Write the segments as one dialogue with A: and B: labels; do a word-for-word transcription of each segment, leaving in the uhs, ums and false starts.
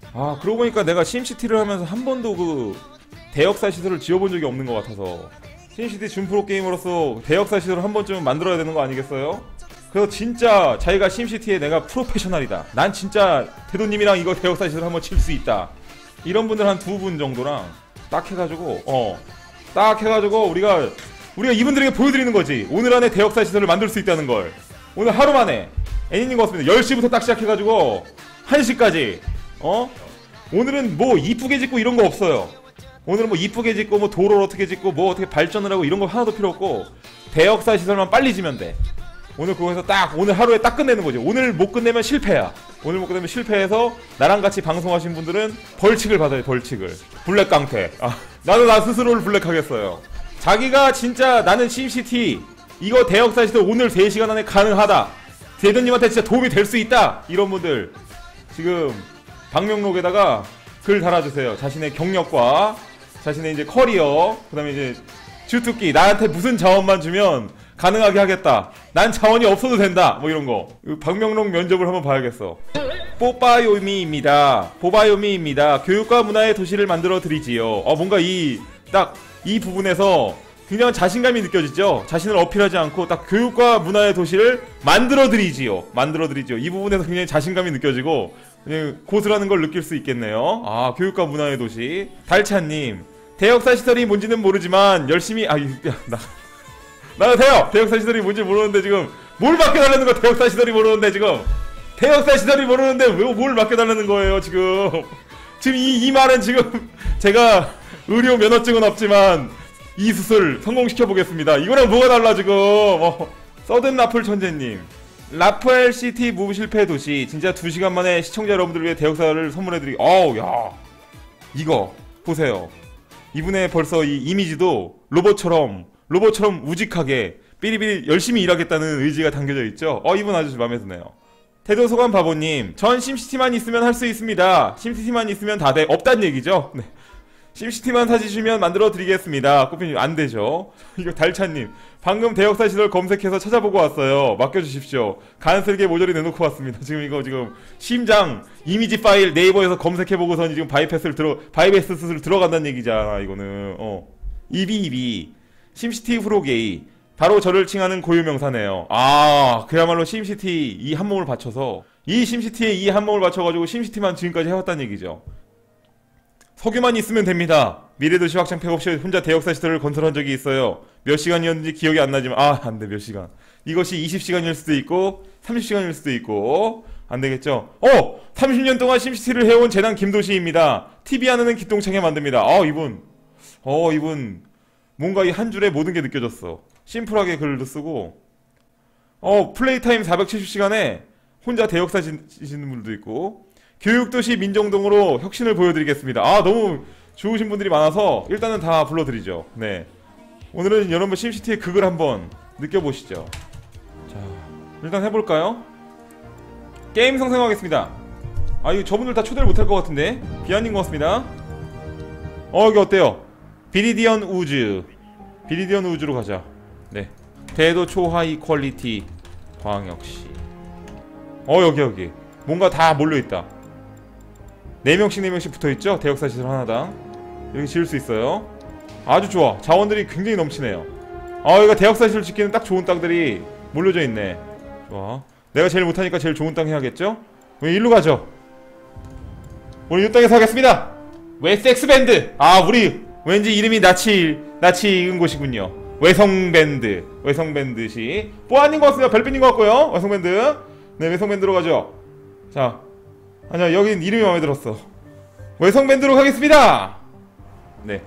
A: 아 그러고 보니까 내가 심시티를 하면서 한 번도 그 대역사 시설을 지어본 적이 없는 것 같아서 심시티 준 프로게이머로서 대역사 시설을 한 번쯤은 만들어야 되는 거 아니겠어요? 그래서 진짜 자기가 심시티에 내가 프로페셔널이다, 난 진짜 대도님이랑 이거 대역사 시설 한번 칠 수 있다, 이런 분들 한 두 분 정도랑 딱 해가지고 어 딱 해가지고 우리가 우리가 이분들에게 보여드리는 거지. 오늘 안에 대역사 시설을 만들 수 있다는 걸. 오늘 하루 만에 애니님 같습니다. 열 시부터 딱 시작해가지고 한 시까지 어? 오늘은 뭐 이쁘게 짓고 이런 거 없어요. 오늘은 뭐 이쁘게 짓고 뭐 도로를 어떻게 짓고 뭐 어떻게 발전을 하고 이런 거 하나도 필요 없고 대역사 시설만 빨리 지면 돼. 오늘 그거에서 딱 오늘 하루에 딱 끝내는 거지. 오늘 못 끝내면 실패야. 오늘 못 끝내면 실패해서 나랑 같이 방송하신 분들은 벌칙을 받아요. 벌칙을. 블랙 깡패. 아, 나도 나 스스로를 블랙하겠어요. 자기가 진짜 나는 심시티 이거 대역사 시설 오늘 세 시간 안에 가능하다, 대도님한테 진짜 도움이 될 수 있다, 이런 분들 지금 방명록에다가 글 달아주세요. 자신의 경력과 자신의 이제 커리어, 그 다음에 이제 주특기, 나한테 무슨 자원만 주면 가능하게 하겠다, 난 자원이 없어도 된다, 뭐 이런거. 방명록 면접을 한번 봐야겠어. 뽀빠요미입니다. 보바요미입니다. 교육과 문화의 도시를 만들어 드리지요. 어 뭔가 이 딱 이 부분에서 굉장히 자신감이 느껴지죠. 자신을 어필하지 않고 딱 교육과 문화의 도시를 만들어 드리지요. 만들어 드리지요. 이 부분에서 굉장히 자신감이 느껴지고 그냥 고수라는 걸 느낄 수 있겠네요. 아, 교육과 문화의 도시. 달찬님, 대역사 시설이 뭔지는 모르지만 열심히 아, 야, 나 나도 돼요. 대역사 시설이 뭔지 모르는데 지금 뭘 맡겨달라는 거야. 대역사 시설이 모르는데 지금 대역사 시설이 모르는데 왜 뭘 맡겨달라는 거예요 지금. 지금 이, 이 말은 지금 제가 의료 면허증은 없지만 이 수술 성공시켜보겠습니다. 이거랑 뭐가 달라 지금. 어. 서든 라플 천재님, 라프엘 시티 무실패 도시 진짜 두 시간 만에 시청자 여러분들 위해 대역사를 선물해드리. 어우 야, 이거 보세요. 이분의 벌써 이 이미지도 로봇처럼 로봇처럼 우직하게 삐리삐리 열심히 일하겠다는 의지가 담겨져 있죠. 어, 이분 아주 마음에 드네요. 태도소감 바보님, 전 심시티만 있으면 할 수 있습니다. 심시티만 있으면 다 돼. 없단 얘기죠. 네. 심시티만 사주시면 만들어 드리겠습니다. 꼬피님 안되죠. 이거 달차님, 방금 대역사 시설 검색해서 찾아보고 왔어요. 맡겨주십시오. 간슬게 모조리 내놓고 왔습니다. 지금 이거 지금 심장 이미지 파일 네이버에서 검색해보고선 지금 바이패스를 들어 바이패스를 들어간다는 얘기잖아 이거는. 어 이비이비 심시티 프로게이, 바로 저를 칭하는 고유명사네요. 아, 그야말로 심시티 이 한몸을 바쳐서 이 심시티에 이 한몸을 바쳐가지고 심시티만 지금까지 해왔다는 얘기죠. 석유만 있으면 됩니다. 미래도시 확장 팩 없이 혼자 대역사 시설을 건설한 적이 있어요. 몇 시간이었는지 기억이 안 나지만 아, 안돼. 몇 시간. 이것이 이십 시간일 수도 있고 삼십 시간일 수도 있고 안되겠죠. 어! 삼십 년 동안 심시티를 해온 재난 김도시입니다. 티비 하나는 기똥차게 만듭니다. 아, 이분 어 이분 뭔가 이 한 줄에 모든 게 느껴졌어. 심플하게 글도 쓰고 어 플레이 타임 사백칠십 시간에 혼자 대역사 지시는 분들도 있고, 교육도시 민정동으로 혁신을 보여드리겠습니다. 아, 너무 좋으신 분들이 많아서 일단은 다 불러드리죠. 네, 오늘은 여러분 심시티의 극을 한번 느껴보시죠. 자, 일단 해볼까요? 게임 성생하겠습니다. 아, 이거 저분들 다 초대를 못할 것 같은데. 비아닌 것 같습니다. 어, 여기 어때요? 비리디언 우즈. 비리디언 우즈로 가자. 네, 대도 초하이 퀄리티 광역시. 어, 여기 여기 뭔가 다 몰려있다. 네 명씩 네 명씩 붙어있죠? 대역사 시설 하나당 이렇게 지을 수 있어요. 아주 좋아. 자원들이 굉장히 넘치네요. 아, 여기가 대역사 시설 짓기는 딱 좋은 땅들이 몰려져 있네. 좋아. 내가 제일 못하니까 제일 좋은 땅 해야겠죠? 우리 일로 가죠. 우리 이 땅에서 하겠습니다. 웨섹스밴드. 아, 우리 왠지 이름이 낯이 낯이 익은 곳이군요. 외성밴드. 외성밴드시 뽀아닌 것 같습니다. 별빛인 것 같고요. 외성밴드. 네, 외성밴드로 가죠. 자, 아니야, 여긴 이름이 마음에 들었어. 외성밴드로 가겠습니다. 네,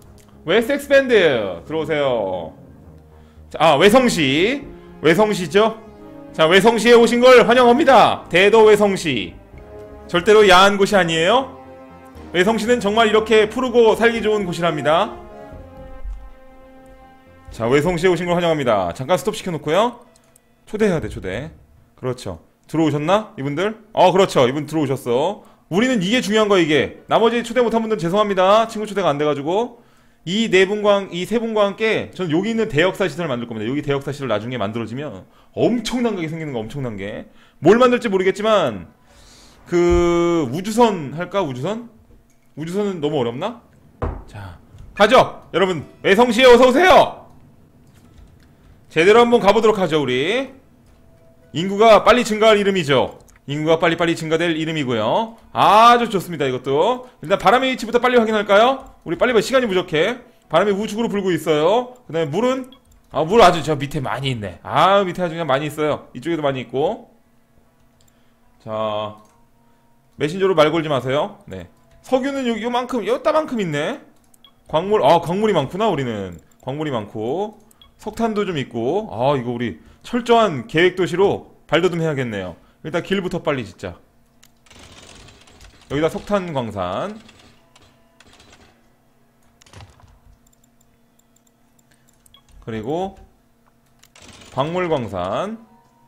A: 웨섹스밴드 들어오세요. 자, 아, 외성시. 외성시죠. 자, 외성시에 오신 걸 환영합니다. 대도 외성시. 절대로 야한 곳이 아니에요. 외성시는 정말 이렇게 푸르고 살기 좋은 곳이랍니다. 자, 외성시에 오신 걸 환영합니다. 잠깐 스톱 시켜놓고요. 초대해야 돼, 초대. 그렇죠. 들어오셨나? 이분들? 어, 그렇죠. 이분 들어오셨어. 우리는 이게 중요한 거야, 이게. 나머지 초대 못한 분들은 죄송합니다. 친구 초대가 안 돼가지고. 이 네 분과, 이 세 분과 함께 전 여기 있는 대역사 시설을 만들 겁니다. 여기 대역사 시설 나중에 만들어지면 엄청난 게 생기는 거, 엄청난 게. 뭘 만들지 모르겠지만 그 우주선 할까? 우주선? 우주선은 너무 어렵나? 자, 가죠! 여러분 외성시에 어서오세요! 제대로 한번 가보도록 하죠. 우리 인구가 빨리 증가할 이름이죠. 인구가 빨리빨리 증가될 이름이고요. 아주 좋습니다. 이것도 일단 바람의 위치부터 빨리 확인할까요? 우리 빨리 봐. 시간이 부족해. 바람이 우측으로 불고 있어요. 그 다음에 물은 아, 물 아주 저 밑에 많이 있네. 아, 밑에 아주 그냥 많이 있어요. 이쪽에도 많이 있고. 자, 메신저로 말 걸지 마세요. 네, 석유는 요, 요만큼 요따만큼 있네. 광물, 아 광물이 많구나. 우리는 광물이 많고 석탄도 좀 있고. 아, 이거 우리 철저한 계획도시로 발돋움 해야겠네요. 일단 길부터 빨리 짓자. 여기다 석탄 광산. 그리고 광물 광산.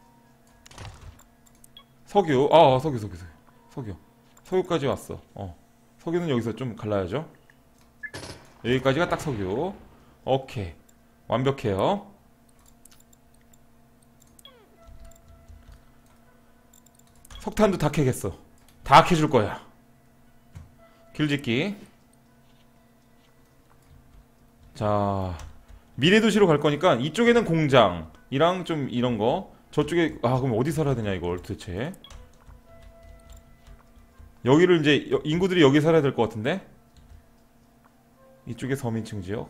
A: 석유. 아, 석유 석유 석유 석유 석유까지 왔어. 어, 석유는 여기서 좀 갈라야죠. 여기까지가 딱 석유. 오케이, 완벽해요. 석탄도 다 캐겠어. 다 캐줄 거야. 길짓기. 자, 미래도시로 갈 거니까 이쪽에는 공장이랑 좀 이런 거, 저쪽에 아 그럼 어디 살아야 되냐 이걸 도대체. 여기를 이제 인구들이 여기 살아야 될 것 같은데. 이쪽에 서민층 지역.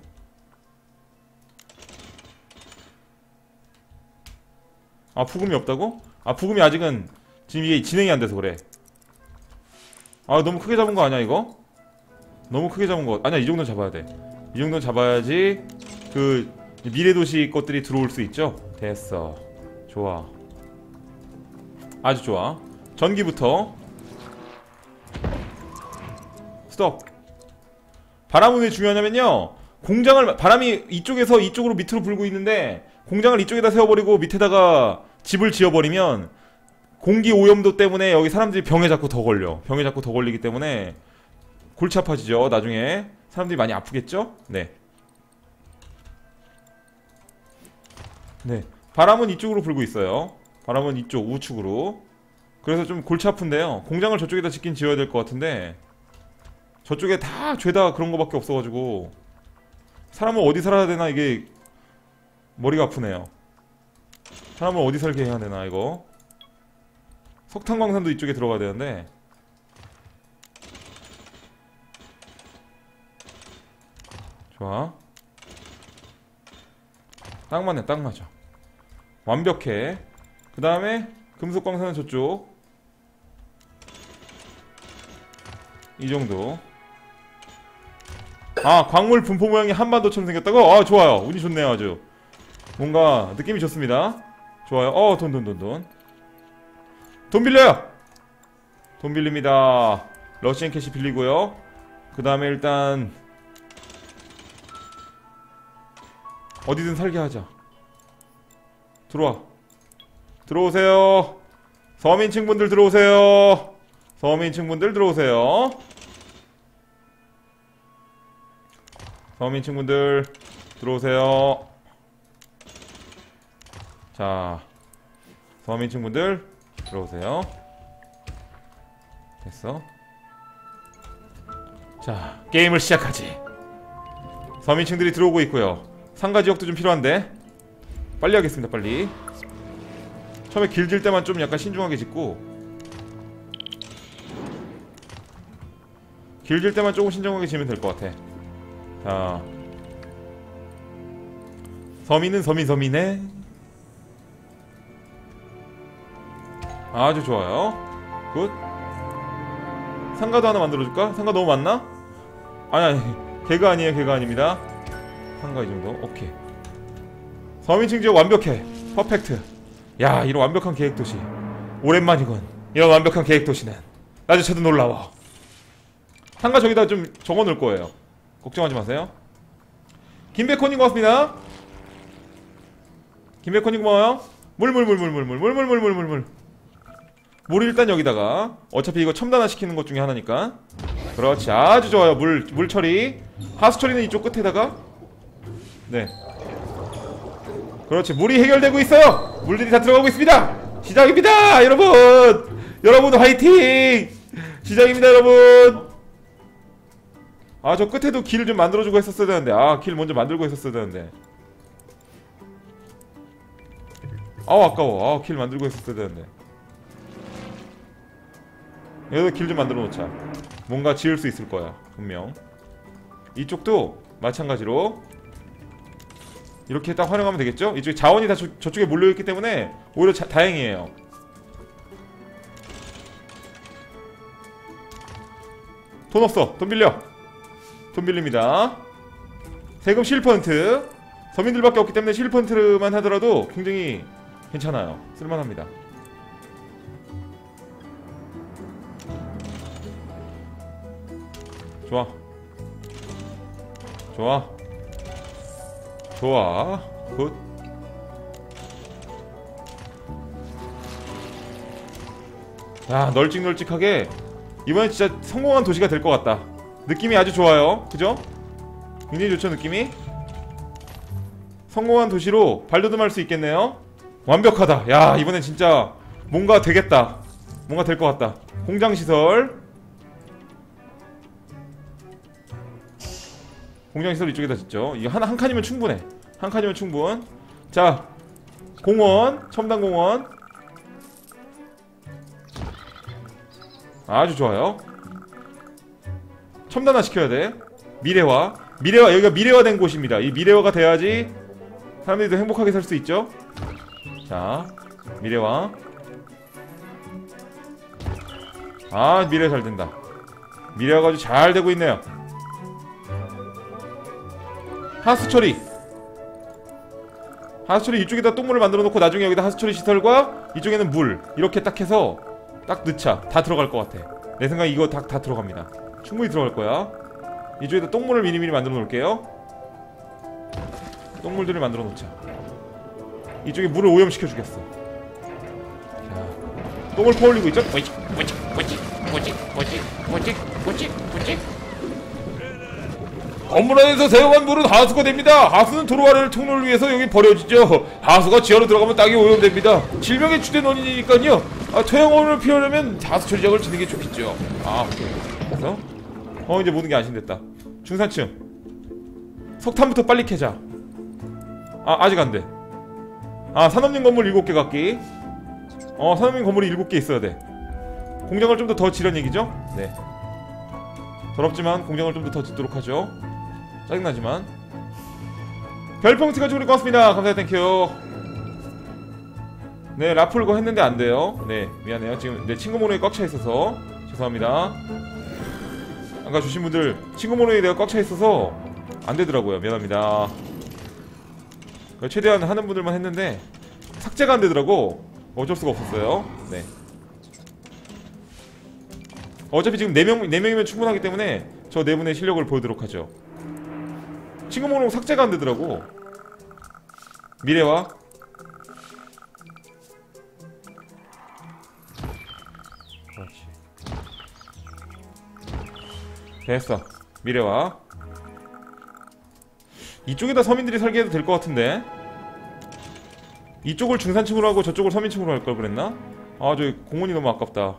A: 아, 부금이 없다고? 아, 부금이 아직은 지금 이게 진행이 안 돼서 그래. 아, 너무 크게 잡은 거 아니야 이거? 너무 크게 잡은 거 아니야. 이 정도는 잡아야 돼. 이 정도는 잡아야지 그 미래도시 것들이 들어올 수 있죠. 됐어. 좋아. 아주 좋아. 전기부터. 스톱. 바람은 왜 중요하냐면요, 공장을, 바람이 이쪽에서 이쪽으로 밑으로 불고 있는데 공장을 이쪽에다 세워버리고 밑에다가 집을 지어버리면 공기 오염도 때문에 여기 사람들이 병에 자꾸 더 걸려. 병에 자꾸 더 걸리기 때문에 골치 아파지죠. 나중에 사람들이 많이 아프겠죠? 네. 네. 바람은 이쪽으로 불고 있어요. 바람은 이쪽 우측으로. 그래서 좀 골치 아픈데요, 공장을 저쪽에다 짓긴 지어야 될 것 같은데 저쪽에 다 죄다 그런 거밖에 없어가지고 사람은 어디 살아야 되나 이게 머리가 아프네요. 사람을 어디 살게 해야 되나 이거. 석탄광산도 이쪽에 들어가야 되는데. 좋아. 딱 맞네, 딱 맞아. 완벽해. 그 다음에 금속광산은 저쪽. 이 정도. 아, 광물 분포 모양이 한반도처럼 생겼다고? 아, 좋아요. 운이 좋네요. 아주 뭔가 느낌이 좋습니다. 좋아요. 어, 돈 돈 돈 돈 돈 빌려요. 돈 빌립니다. 러시안 캐시 빌리고요. 그 다음에 일단 어디든 살게 하자. 들어와. 들어오세요. 서민층분들 들어오세요. 서민층분들 들어오세요. 서민층분들 들어오세요. 자, 서민층분들 들어오세요. 됐어. 자, 게임을 시작하지. 서민층들이 들어오고 있고요. 상가지역도 좀 필요한데 빨리 하겠습니다. 빨리. 처음에 길 질 때만 좀 약간 신중하게 짓고, 길 질 때만 조금 신중하게 지면 될 것 같아. 자, 서민은 서민 서민해. 아주 좋아요. 굿. 상가도 하나 만들어줄까? 상가 너무 많나? 아니 아니, 개가 아니에요. 개가 아닙니다. 상가 이 정도. 오케이. 서민층 지역 완벽해. 퍼펙트. 야, 이런 완벽한 계획도시 오랜만이군. 이런 완벽한 계획도시는 나조차도 놀라워. 상가 저기다 좀 적어놓을 거예요. 걱정하지 마세요. 김백호님 고맙습니다. 김백호님 고마워요. 물 물 물 물 물 물 물 물 물 물 물 물 물 일단 여기다가, 어차피 이거 첨단화 시키는 것 중에 하나니까. 그렇지, 아주 좋아요. 물, 물 처리. 하수 처리는 이쪽 끝에다가. 네, 그렇지. 물이 해결되고 있어요. 물들이 다 들어가고 있습니다. 시작입니다 여러분. 여러분 화이팅! 시작입니다 여러분. 아 저 끝에도 길을 좀 만들어주고 했었어야 되는데. 아 길 먼저 만들고 했었어야 되는데. 아우 아까워. 아 길 만들고 했었어야 되는데. 여기도 길 좀 만들어 놓자. 뭔가 지을 수 있을 거야 분명. 이쪽도 마찬가지로 이렇게 딱 활용하면 되겠죠? 이쪽에 자원이 다 저, 저쪽에 몰려있기 때문에 오히려 자, 다행이에요. 돈 없어. 돈 빌려. 돈 빌립니다. 세금 십일 퍼센트. 서민들밖에 없기 때문에 십일 퍼센트만 하더라도 굉장히 괜찮아요. 쓸만합니다. 좋아. 좋아. 좋아. 굿. 야, 널찍널찍하게 이번엔 진짜 성공한 도시가 될 것 같다. 느낌이 아주 좋아요. 그죠? 굉장히 좋죠 느낌이? 성공한 도시로 발돋움할 수 있겠네요. 완벽하다. 야 이번엔 진짜 뭔가 되겠다. 뭔가 될 것 같다. 공장시설. 공장시설 이쪽에다 짓죠. 이거 한, 한 칸이면 충분해. 한 칸이면 충분. 자 공원. 첨단공원. 아주 좋아요. 첨단화 시켜야 돼. 미래화. 미래화. 여기가 미래화된 곳입니다. 이 미래화가 돼야지 사람들이 더 행복하게 살 수 있죠. 자 미래화. 아 미래 잘 된다. 미래화가 아주 잘 되고 있네요. 하수 처리. 하수 처리 이쪽에다 똥물을 만들어 놓고 나중에 여기다 하수 처리 시설과 이쪽에는 물 이렇게 딱 해서 딱 넣자. 다 들어갈 것 같아. 내 생각에 이거 다, 다 들어갑니다. 충분히 들어갈 거야. 이쪽에다 똥물을 미리미리 만들어 놓을게요. 똥물들을 만들어 놓자. 이쪽에 물을 오염시켜 주겠어. 자, 똥을 퍼올리고 있죠? 뭐지? 뭐지? 뭐지? 뭐지? 뭐지? 뭐지? 뭐지? 뭐지? 건물 안에서 사용한 물은 하수가 됩니다. 하수는 도로 아래를 통로를 위해서 여기 버려지죠. 하수가 지하로 들어가면 땅이 오염됩니다. 질병의 주된 원인이니까요. 아, 토양오염을 피하려면 하수 처리작을 짓는 게 좋겠죠. 아, 오케이. 그래서 어 이제 모든 게 안심됐다. 중산층 석탄부터 빨리 캐자. 아 아직 안돼. 아 산업용 건물 일곱 개 갖기. 어 산업용 건물이 일곱 개 있어야 돼. 공장을 좀 더 더 지란 얘기죠? 네. 더럽지만 공장을 좀 더 더 짓도록 하죠. 짜증나지만. 별풍치가 주고 고맙습니다. 감사해요. 땡큐. 네 라풀고 했는데 안돼요. 네 미안해요. 지금 내 친구 모노에 꽉 차있어서 죄송합니다. 아까 주신 분들 친구 모노에 내가 꽉 차있어서 안되더라고요. 미안합니다. 최대한 하는 분들만 했는데 삭제가 안되더라고. 어쩔 수가 없었어요. 네 어차피 지금 네 명, 네 명이면 충분하기 때문에 저 네 분의 실력을 보여드리도록 하죠. 친구 목록 삭제가 안되더라고. 미래화. 그렇지. 됐어. 미래화. 이쪽에다 서민들이 살게 해도 될 것 같은데. 이쪽을 중산층으로 하고 저쪽을 서민층으로 할 걸 그랬나? 아, 저 공원이 너무 아깝다.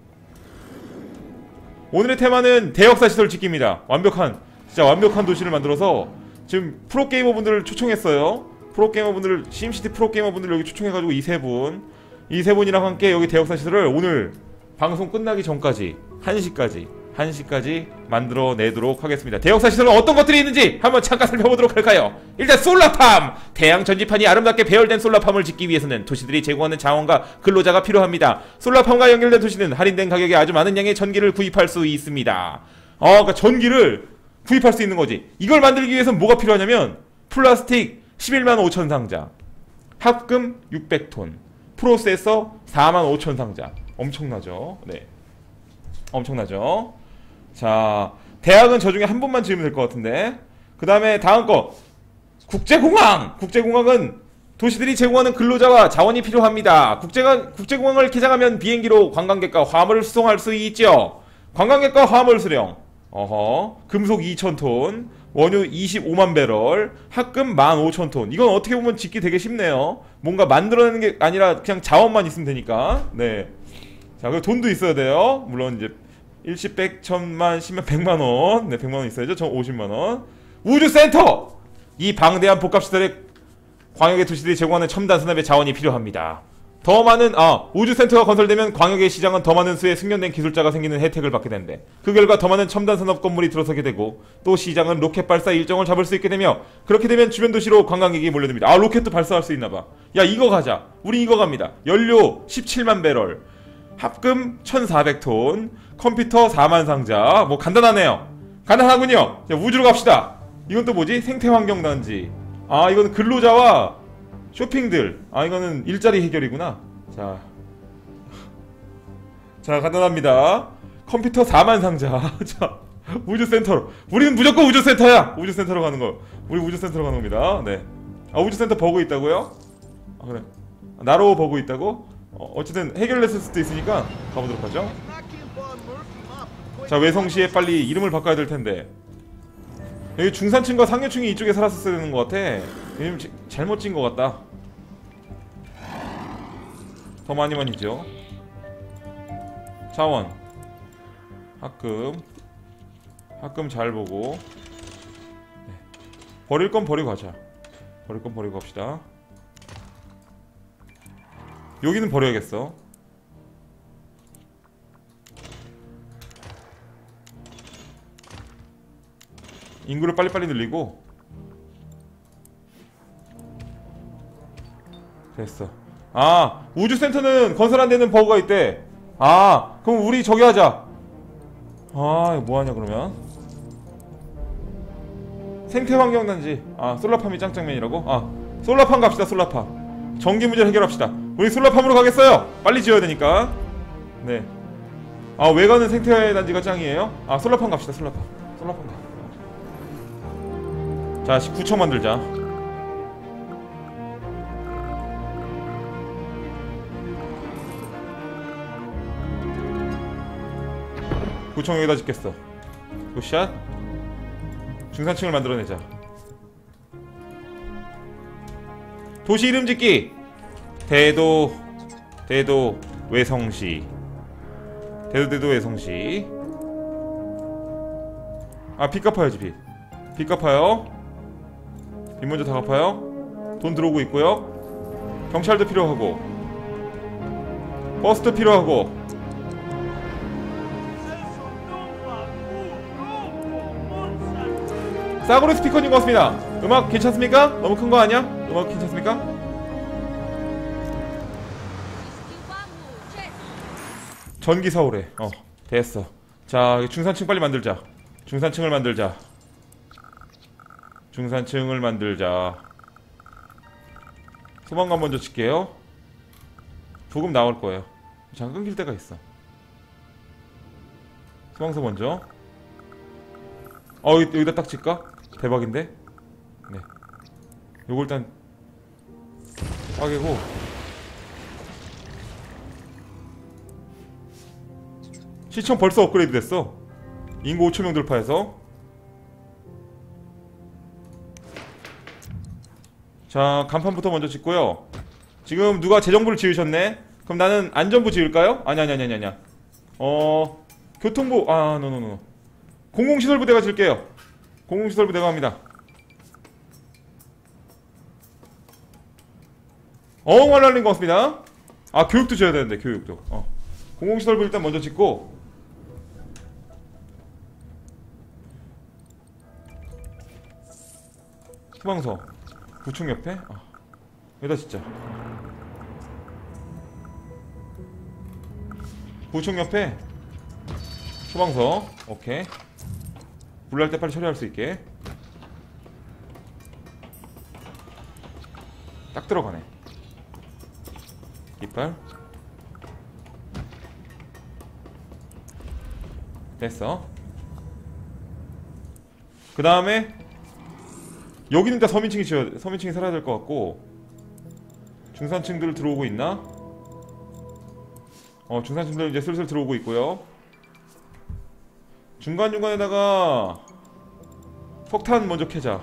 A: 오늘의 테마는 대역사시설 짓기입니다. 완벽한, 진짜 완벽한 도시를 만들어서 지금 프로게이머분들을 초청했어요. 프로게이머분들을, 심시티 프로게이머분들을 여기 초청해가지고 이 세 분, 이 세 분이랑 함께 여기 대역사시설을 오늘 방송 끝나기 전까지 한 시까지 한 시까지 만들어내도록 하겠습니다. 대역사시설은 어떤 것들이 있는지 한번 잠깐 살펴보도록 할까요? 일단 솔라팜! 태양 전지판이 아름답게 배열된 솔라팜을 짓기 위해서는 도시들이 제공하는 자원과 근로자가 필요합니다. 솔라팜과 연결된 도시는 할인된 가격에 아주 많은 양의 전기를 구입할 수 있습니다. 어, 그러니까 전기를 구입할 수 있는 거지. 이걸 만들기 위해서는 뭐가 필요하냐면 플라스틱 십일만 오천 상자, 합금 육백 톤, 프로세서 사만 오천 상자. 엄청나죠? 네, 엄청나죠? 자, 대학은 저 중에 한 번만 지으면 될 것 같은데. 그 다음에 다음 거 국제공항! 국제공항은 도시들이 제공하는 근로자와 자원이 필요합니다. 국제가, 국제공항을 개장하면 비행기로 관광객과 화물을 수송할 수 있죠. 관광객과 화물 수령. 어허. 금속 이천 톤, 원유 이십오만 배럴, 합금 만 오천 톤. 이건 어떻게 보면 짓기 되게 쉽네요. 뭔가 만들어내는 게 아니라 그냥 자원만 있으면 되니까. 네. 자, 그 돈도 있어야 돼요. 물론 이제 일십, 백, 천만, 십만, 백만원. 네, 백만원 있어야죠. 전 오십만원. 우주센터! 이 방대한 복합시설에 광역의 도시들이 제공하는 첨단 산업의 자원이 필요합니다. 더 많은 아 우주센터가 건설되면 광역의 시장은 더 많은 수의 숙련된 기술자가 생기는 혜택을 받게 된대. 그 결과 더 많은 첨단 산업 건물이 들어서게 되고, 또 시장은 로켓 발사 일정을 잡을 수 있게 되며, 그렇게 되면 주변 도시로 관광객이 몰려듭니다. 아, 로켓도 발사할 수 있나봐. 야, 이거 가자. 우리 이거 갑니다. 연료 십칠만 배럴, 합금 천사백 톤, 컴퓨터 사만 상자. 뭐 간단하네요. 간단하군요. 자, 우주로 갑시다. 이건 또 뭐지? 생태환경단지. 아, 이거는 근로자와 쇼핑들. 아, 이거는 일자리 해결이구나. 자, 자, 간단합니다. 컴퓨터 사만 상자. 자, 우주센터로. 우리는 무조건 우주센터야. 우주센터로 가는 거. 우리 우주센터로 가는 겁니다. 네. 아, 우주센터 버그 있다고요? 아, 그래. 나로 버그 있다고? 어, 어쨌든 해결됐을 수도 있으니까 가보도록 하죠. 자, 외성시에 빨리 이름을 바꿔야 될 텐데. 여기 중산층과 상류층이 이쪽에 살았었어야 되는 것 같아. 이름 잘못 찐 것 같다. 더 많이만이죠. 자원, 합금, 합금 잘 보고. 네. 버릴 건 버리고 가자. 버릴 건 버리고 갑시다. 여기는 버려야겠어. 인구를 빨리빨리 늘리고. 됐어. 아, 우주센터는 건설 안 되는 버그가 있대. 아, 그럼 우리 저기 하자. 아, 이거 뭐하냐 그러면. 생태환경단지. 아, 솔라팜이 짱짱맨이라고? 아, 솔라팜 갑시다. 솔라팜. 전기 문제 해결합시다. 우리 솔라팜으로 가겠어요. 빨리 지어야 되니까. 네. 아, 외관은 생태단지가 짱이에요? 아, 솔라팜 갑시다. 솔라팜. 솔라팜 가. 자, 구청 만들자. 구청 여기다 짓겠어. 굿샷. 중산층을 만들어내자. 도시 이름 짓기. 대도 대도 외성시. 대도 대도 외성시. 아, 빚 갚아야지. 빚 빚 갚아요. 빚 먼저 다 갚아요. 돈 들어오고 있고요. 경찰도 필요하고, 버스도 필요하고. 싸구려 스피커인 것 같습니다. 음악 괜찮습니까? 너무 큰 거 아니야? 음악 괜찮습니까? 전기 서울에. 어, 됐어. 자, 중산층 빨리 만들자. 중산층을 만들자. 중산층을 만들자. 소방관 먼저 칠게요. 조금 나올 거예요. 잠깐 끊길 때가 있어. 소방서 먼저. 어, 여기, 여기다 딱 칠까? 대박인데? 네. 요걸 일단 빠개고. 시청 벌써 업그레이드 됐어. 인구 오천 명 돌파해서. 자, 간판부터 먼저 짓고요. 지금 누가 재정부를 지으셨네? 그럼 나는 안전부 지을까요? 아니 아니 아니 아니 아니. 어... 교통부... 아, 노노노. 공공시설부대가 질게요. 공공시설부대가 합니다. 어흥 날린 것 같습니다. 아, 교육도 지어야 되는데, 교육도. 어. 공공시설부 일단 먼저 짓고. 소방서 구청 옆에? 아, 여기다 짓자. 구청 옆에 소방서. 오케이. 불 날 때 빨리 처리할 수 있게. 딱 들어가네. 이빨. 됐어. 그 다음에 여기는 다 서민층이 지어야 돼. 서민층이 살아야 될 것 같고. 중산층들 들어오고 있나? 어, 중산층들 이제 슬슬 들어오고 있고요. 중간중간에다가 석탄 먼저 캐자.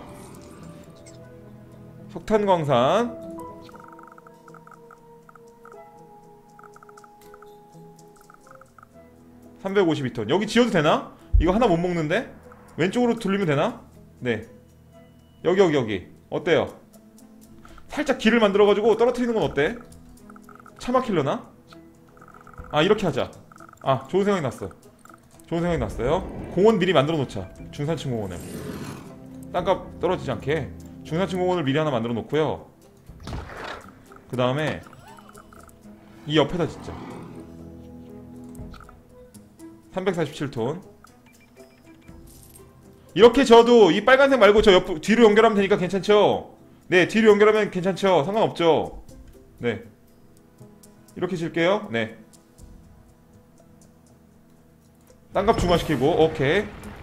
A: 석탄 광산. 삼백오십이 톤. 여기 지어도 되나? 이거 하나 못 먹는데? 왼쪽으로 돌리면 되나? 네. 여기 여기 여기. 어때요? 살짝 길을 만들어가지고 떨어뜨리는 건 어때? 차 막힐려나? 아 이렇게 하자. 아 좋은 생각이 났어. 좋은 생각이 났어요. 공원 미리 만들어 놓자. 중산층 공원을 땅값 떨어지지 않게 중산층 공원을 미리 하나 만들어 놓고요. 그 다음에 이 옆에다 짓자. 삼백사십칠 톤. 이렇게 저도 이 빨간색 말고 저 옆, 뒤로 연결하면 되니까 괜찮죠? 네, 뒤로 연결하면 괜찮죠? 상관없죠? 네. 이렇게 질게요. 네. 땅값 중화시키고, 오케이.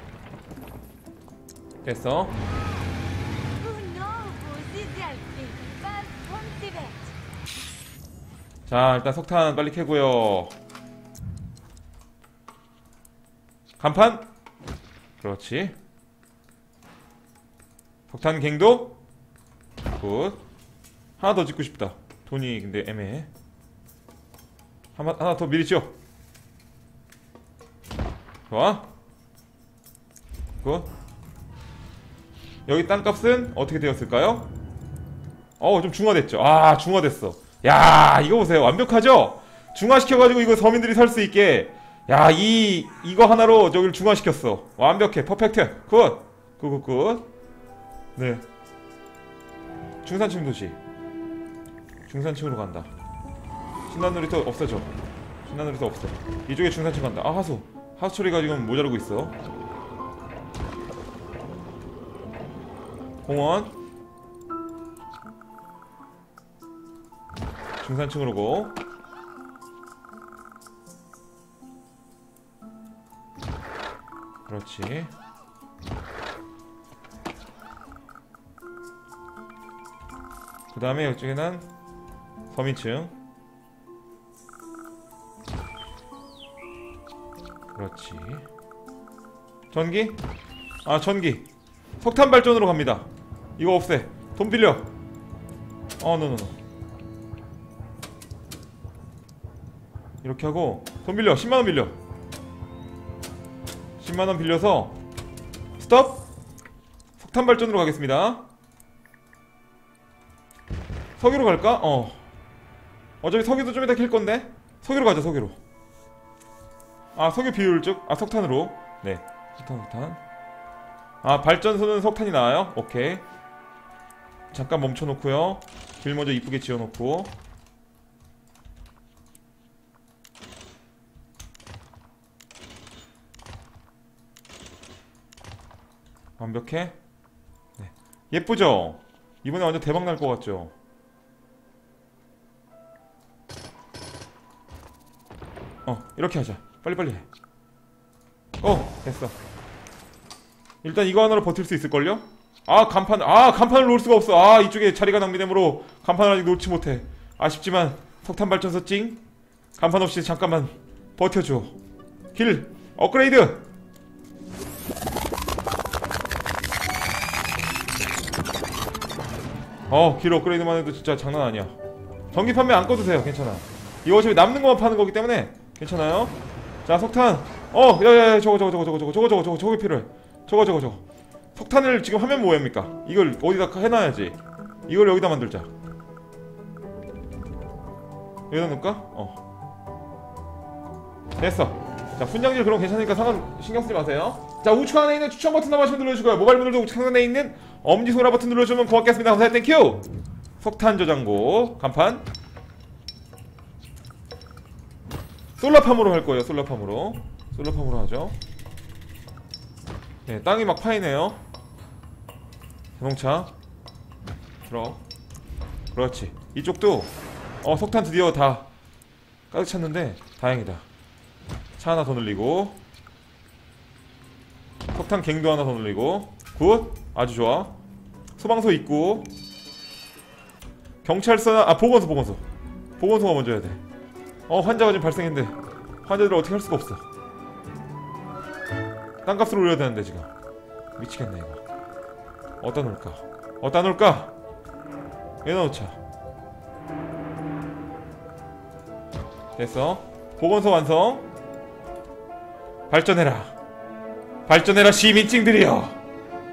A: 됐어. 자, 일단 석탄 빨리 캐고요. 간판? 그렇지. 석탄 갱도? 굿. 하나 더 짓고 싶다. 돈이 근데 애매해. 하나, 하나 더 미리 지어. 좋아. 굿. 여기 땅값은 어떻게 되었을까요? 어, 좀 중화됐죠. 아, 중화됐어. 야, 이거 보세요. 완벽하죠? 중화시켜가지고 이거 서민들이 살 수 있게. 야, 이, 이거 하나로 저기를 중화시켰어. 완벽해. 퍼펙트. 굿. 굿, 굿, 굿. 네. 중산층 도시. 중산층으로 간다. 신난놀이터 없어져. 신난놀이터 없어. 이쪽에 중산층 간다. 아, 하수. 하수 처리가 지금 모자르고 있어. 공원. 중산층으로 고. 그렇지. 그 다음에 이쪽에는 서민층. 그렇지. 전기? 아, 전기. 석탄 발전으로 갑니다. 이거 없애. 돈 빌려. 어, 노노노. 이렇게 하고 돈 빌려. 십만원 빌려. 십만원 빌려서 스톱! 석탄 발전으로 가겠습니다. 석유로 갈까? 어. 어차피 석유도 좀 이따 캘 건데 석유로 가자. 석유로. 아, 석유 비율적. 아, 석탄으로. 네. 석탄 석탄. 아, 발전소는 석탄이 나와요? 오케이. 잠깐 멈춰놓고요. 길 먼저 이쁘게 지어놓고. 완벽해? 네. 예쁘죠? 이번에 완전 대박 날 것 같죠? 어, 이렇게 하자. 빨리빨리 해. 어, 됐어. 일단 이거 하나로 버틸 수 있을걸요? 아, 간판. 아, 간판을 놓을 수가 없어. 아, 이쪽에 자리가 낭비되므로 간판을 아직 놓지 못해. 아쉽지만 석탄 발전소 찡. 간판 없이 잠깐만 버텨줘. 길 업그레이드. 어, 길 업그레이드만 해도 진짜 장난 아니야. 전기 판매 안 꺼도 돼요. 괜찮아. 이거 어차피 남는 것만 파는 거기 때문에 괜찮아요. 자, 석탄. 어, 야야야, 저거 저거 저거 저거 저거 저거 저거 저거 저거 필요해. 저거 저거 저거. 석탄을 지금 하면 뭐합니까? 이걸 어디다 해놔야지. 이걸 여기다 만들자. 여기다 놓을까? 어. 됐어. 자, 분량질 그럼 괜찮으니까 상관 신경쓰지 마세요. 자, 우측 하단에 있는 추천 버튼 한 번씩 눌러주고요. 모바일 분들도 우측 하단에 있는 엄지손가락 버튼 눌러주면 고맙겠습니다. 감사합니다. 땡큐. 석탄 저장고 간판. 솔라팜으로 할 거예요. 솔라팜으로. 솔라팜으로 하죠. 네, 땅이 막 파이네요. 자동차 트럭. 그렇지. 이쪽도 어, 석탄 드디어 다 가득 찼는데 다행이다. 차 하나 더 늘리고 석탄 갱도 하나 더 늘리고 굿. 아주 좋아. 소방서 있고 경찰서나 아 보건소 보건소 보건소가 먼저 해야 돼. 어, 환자가 지금 발생했는데 환자들을 어떻게 할 수가 없어. 땅값을 올려야 되는데 지금 미치겠네 이거. 어디다 놓을까? 어디다 놓을까? 여기다 놓자. 됐어. 보건소 완성. 발전해라. 발전해라 시민증들이여.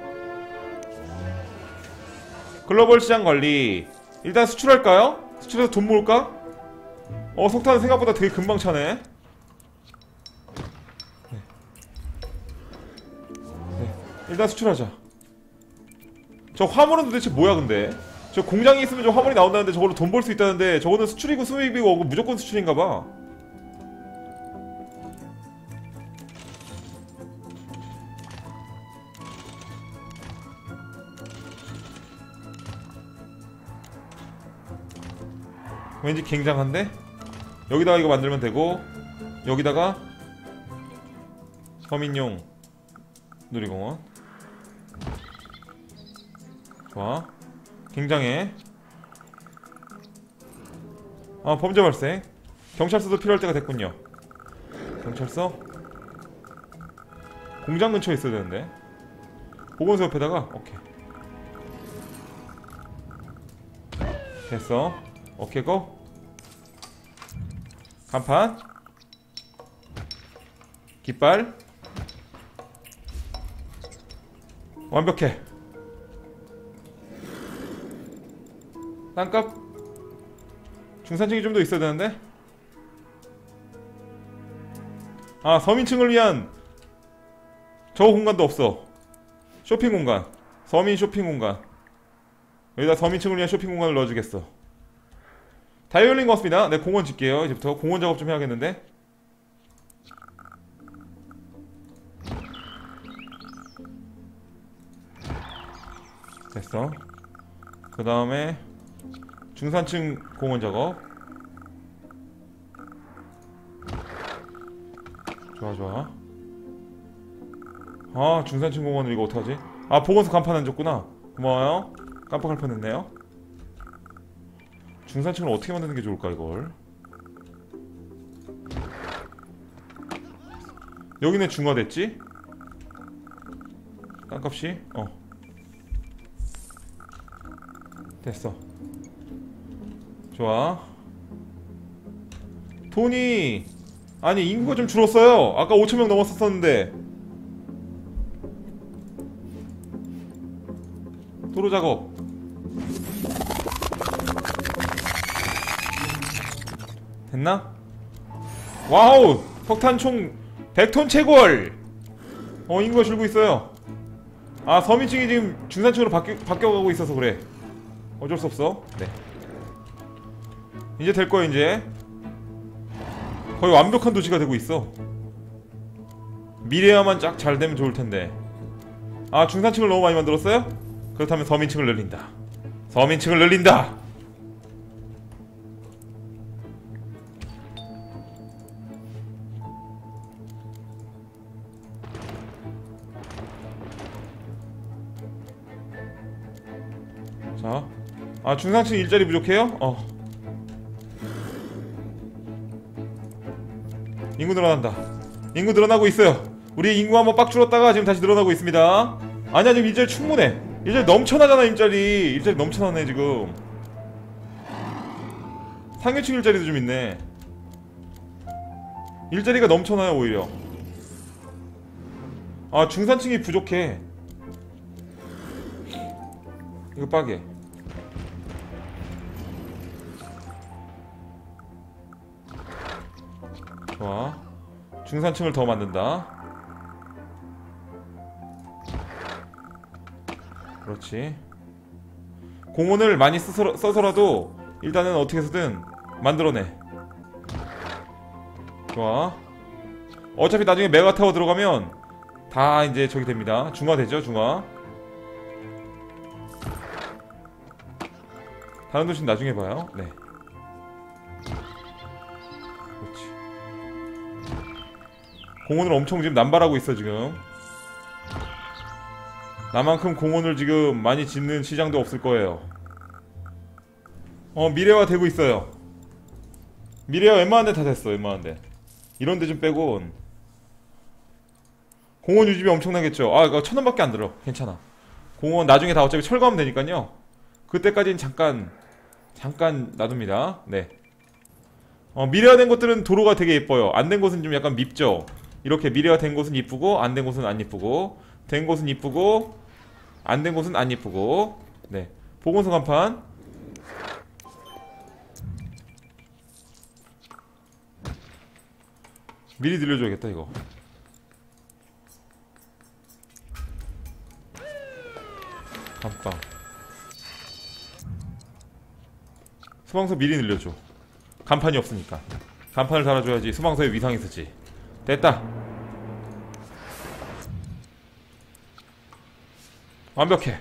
A: 글로벌 시장 관리. 일단 수출할까요? 수출해서 돈 모을까? 어, 석탄은 생각보다 되게 금방 차네. 네. 네. 일단 수출하자. 저 화물은 도대체 뭐야 근데? 저 공장이 있으면 저 화물이 나온다는데 저걸로 돈 벌 수 있다는데 저거는 수출이고 수입이고 무조건 수출인가봐. 왠지 굉장한데? 여기다가 이거 만들면 되고 여기다가 서민용 놀이공원. 좋아. 굉장해. 아, 범죄 발생. 경찰서도 필요할 때가 됐군요. 경찰서? 공장 근처에 있어야 되는데. 보건소 옆에다가. 오케이. 됐어. 오케이 고. 간판 깃발 완벽해. 땅값 중산층이 좀 더 있어야 되는데. 아, 서민층을 위한 저 공간도 없어. 쇼핑 공간. 서민 쇼핑 공간. 여기다 서민층을 위한 쇼핑 공간을 넣어주겠어. 다 열린 것 같습니다. 네, 공원 짓게요. 이제부터 공원 작업 좀 해야겠는데. 됐어. 그 다음에 중산층 공원 작업. 좋아 좋아. 아, 중산층 공원을 이거 어떡하지? 아, 보건소 간판 안 줬구나. 고마워요. 깜빡할 뻔했네요. 중산층을 어떻게 만드는 게 좋을까 이걸. 여기는 중화됐지? 땅값이? 어 됐어. 좋아. 돈이 아니 인구가 좀 줄었어요. 아까 오천 명 넘었었는데. 도로 작업. 됐나? 와우! 석탄 총 백 톤 채굴! 어, 인구가 줄고 있어요. 아, 서민층이 지금 중산층으로 바뀌, 바뀌어가고 있어서 그래. 어쩔 수 없어. 네. 이제 될 거야, 이제. 거의 완벽한 도시가 되고 있어. 미래야만 쫙 잘 되면 좋을 텐데. 아, 중산층을 너무 많이 만들었어요? 그렇다면 서민층을 늘린다. 서민층을 늘린다! 자, 아, 중산층 일자리 부족해요? 어. 인구 늘어난다. 인구 늘어나고 있어요. 우리 인구 한번 빡 줄었다가 지금 다시 늘어나고 있습니다. 아니야, 지금 일자리 충분해. 일자리 넘쳐나잖아. 일자리 일자리 넘쳐나네 지금. 상류층 일자리도 좀 있네. 일자리가 넘쳐나요 오히려. 아, 중산층이 부족해. 이거 빠게. 좋아. 중산층을 더 만든다. 그렇지. 공원을 많이 써서, 써서라도 일단은 어떻게 해서든 만들어내. 좋아. 어차피 나중에 메가타워 들어가면 다 이제 저기 됩니다. 중화되죠, 중화. 다른 도시는 나중에 봐요. 네. 그렇지. 공원을 엄청 지금 남발하고 있어 지금. 나만큼 공원을 지금 많이 짓는 시장도 없을 거예요. 어, 미래화 되고 있어요. 미래화 웬만한 데 다 됐어. 웬만한 데. 이런 데 좀 빼고. 공원 유지비 엄청나겠죠. 아, 이거 천 원밖에 안 들어. 괜찮아. 공원 나중에 다 어차피 철거하면 되니까요. 그때까지는 잠깐 잠깐 놔둡니다. 네. 어, 미래화된 것들은 도로가 되게 예뻐요. 안 된 것은 좀 약간 밉죠. 이렇게 미래가 된 곳은 이쁘고 안 된 곳은 안 이쁘고, 된 곳은 이쁘고 안 된 곳은 안 이쁘고. 네, 보건소 간판. 미리 들려줘야겠다 이거. 감방. 소방서 미리 늘려줘. 간판이 없으니까 간판을 달아줘야지 소방서의 위상이 쓰지. 됐다. 완벽해.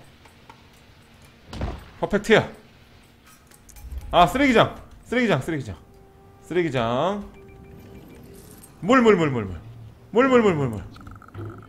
A: 퍼펙트야. 아, 쓰레기장 쓰레기장 쓰레기장 쓰레기장. 물물물물물 물물물물물